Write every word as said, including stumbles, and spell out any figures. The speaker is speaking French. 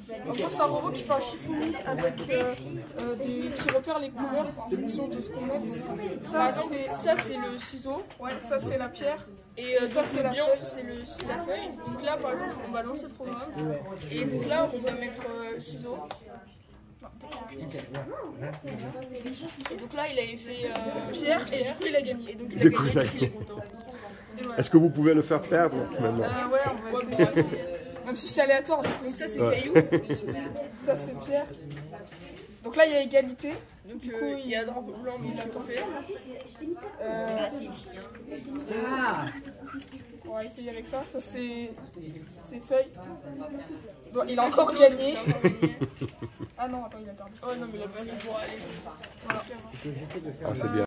En gros, c'est un robot qui fait un Shifumi avec euh, euh, des, qui repère les couleurs en fonction de ce qu'on met. Donc, ça, c'est ça, c'est le ciseau. Ouais, ça, c'est la pierre. Et euh, ça, c'est la feuille. C'est le la feuille. Donc là, par exemple, on va lancer le programme. Et donc là, on va mettre euh, ciseau. Et donc là, il avait fait euh, pierre et du coup, il a gagné. Et donc, il a gagné, donc il est content. Est-ce que vous pouvez le faire perdre maintenant? euh, Ouais, on va essayer. essayer. Même si c'est aléatoire. Donc, donc ça, c'est ouais. Caillou. Ça, c'est pierre. Donc là, il y a égalité. Donc du coup, euh, il y a drapeau blanc, il a trophée. Euh... Ah. On va essayer avec ça. Ça, c'est feuilles. Bon, il a encore gagné. Ah non, attends, il a perdu. Oh non, mais il a pas joué pour aller. Voilà. Ah, c'est bien.